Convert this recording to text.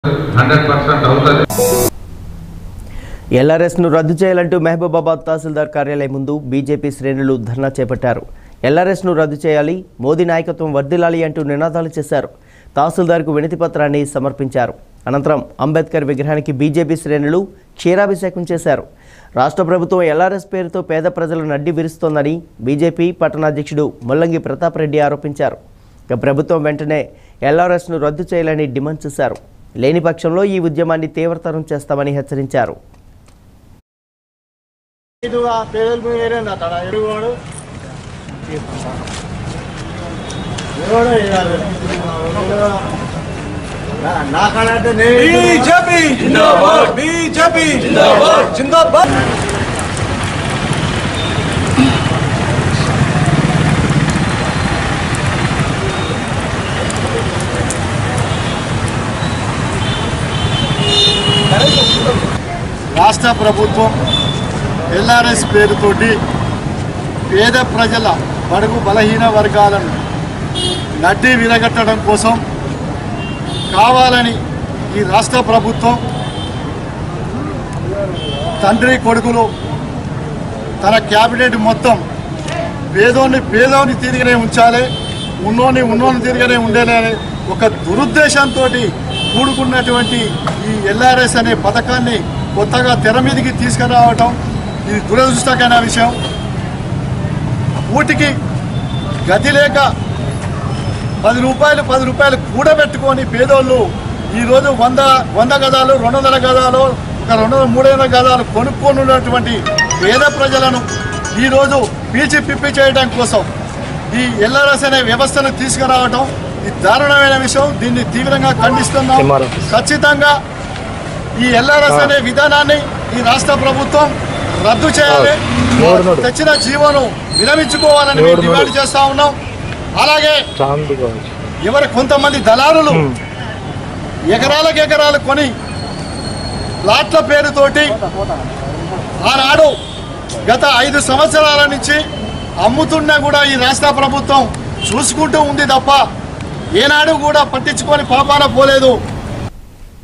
100% అవుతుంది. ఎల్ఆర్ఎస్ను రద్దు చేయాలంటూ మహబూబాబాద్ తహసీల్దార్ కార్యాలయం ముందు బీజేపీ శ్రేణులు ధర్నా చేపట్టారు. ఎల్ఆర్ఎస్ను రద్దు చేయాలి, మోదీ నాయకత్వం వర్ధిల్లాలి అంటూ నినాదాలు చేశారు. తహసీల్దార్కు వినతి పత్రాన్ని సమర్పించారు. అనంతరం అంబేద్కర్ విగ్రహానికి బీజేపీ శ్రేణులు క్షీరాభిషేకం చేశారు. రాష్ట్ర ప్రభుత్వం ఎల్ఆర్ఎస్ పేరుతో పేద ప్రజలను అడ్డి విరుస్తోందని బీజేపీ పట్టణాధ్యక్షుడు ముల్లంగి ప్రతాప్ రెడ్డి ఆరోపించారు. ఇక ప్రభుత్వం వెంటనే ఎల్ఆర్ఎస్ను రద్దు చేయాలని డిమాండ్ చేశారు. లేని పక్షంలో ఈ ఉద్యమాన్ని తీవ్రతరం చేస్తామని హెచ్చరించారు. రాష్ట్ర ప్రభుత్వం ఎల్ఆర్ఎస్ పేరుతోటి పేద ప్రజల బడుగు బలహీన వర్గాలను నడ్డి విరగట్టడం కోసం కావాలని ఈ రాష్ట్ర ప్రభుత్వం తండ్రి కొడుకులు తన క్యాబినెట్ మొత్తం పేదోని తీరుగానే ఉంచాలి, ఉన్నోని తీరుగానే ఉండేలే ఒక దురుద్దేశంతో కూడుకున్నటువంటి ఈ ఎల్ఆర్ఎస్ అనే పథకాన్ని కొత్తగా తెర మీదకి తీసుకురావటం ఇది దురదృష్టకరమైన విషయం. ఊటికి గతి లేక 10 రూపాయలు కూడబెట్టుకొని పేదోళ్ళు ఈరోజు 100 గదాలు 200 గదాలు ఒక 200-300 గదాలు కొనుక్కొనున్నటువంటి పేద ప్రజలను ఈరోజు పిప్పి చేయడం కోసం ఈ ఎల్ఆర్ఎస్ అనే వ్యవస్థను తీసుకురావటం ఇది దారుణమైన విషయం. దీన్ని తీవ్రంగా ఖండిస్తున్నాం. ఖచ్చితంగా ఈ ఎల్ఆర్ఎస్ అనే విధానాన్ని ఈ రాష్ట్ర ప్రభుత్వం రద్దు చేయాలి, తెచ్చిన జీవోను విరమించుకోవాలని మేము డిమాండ్ చేస్తా ఉన్నాం. అలాగే కొంతమంది దళారులు ఎకరాలు కొని ప్లాట్ల పేరుతోటి ఆనాడు గత 5 సంవత్సరాల నుంచి అమ్ముతున్నా కూడా ఈ రాష్ట్ర ప్రభుత్వం చూసుకుంటూ ఉంది తప్ప ఏనాడు కూడా పట్టించుకొని పాపాన పోలేదు.